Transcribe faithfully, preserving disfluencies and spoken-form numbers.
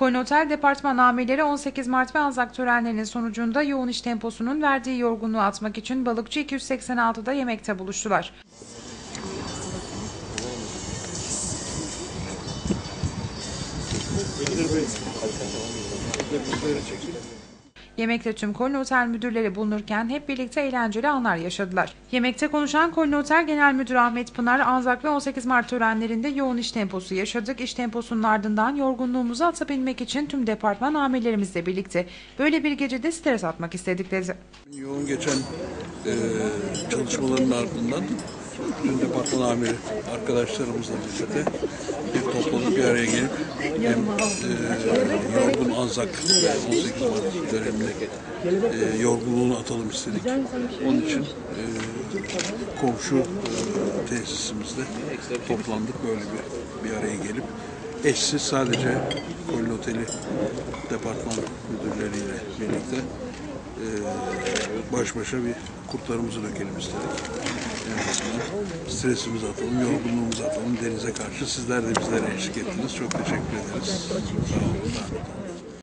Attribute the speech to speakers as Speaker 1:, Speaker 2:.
Speaker 1: Kolin Otel Departman amirleri on sekiz Mart ve Anzak törenlerinin sonucunda yoğun iş temposunun verdiği yorgunluğu atmak için Balıkçı iki yüz seksen altı'da yemekte buluştular. Yemekte tüm Kolin Otel müdürleri bulunurken hep birlikte eğlenceli anlar yaşadılar. Yemekte konuşan Kolin Otel Genel Müdürü Ahmet Pınar, Anzak ve on sekiz Mart törenlerinde yoğun iş temposu yaşadık. İş temposunun ardından yorgunluğumuzu atabilmek için tüm departman amirlerimizle birlikte böyle bir gecede stres atmak istedik dedi.
Speaker 2: Yoğun geçen e, çalışmaların ardından tüm departman amiri arkadaşlarımızla birlikte bir toplanıp bir araya gelip hem e, yorgun Anzak on sekiz Mart döneminde e, yorgunluğunu atalım istedik. Onun için e, komşu e, tesisimizde toplandık, böyle bir, bir araya gelip eşsiz sadece Kolin Oteli departman müdürleriyle birlikte e, baş başa bir kurtlarımızı dökelim istedik. Yani stresimizi atalım, yorgunluğumuzu atalım denize karşı. Sizler de bizlere eşlik ettiniz. Çok teşekkür ederiz. Sağ olun.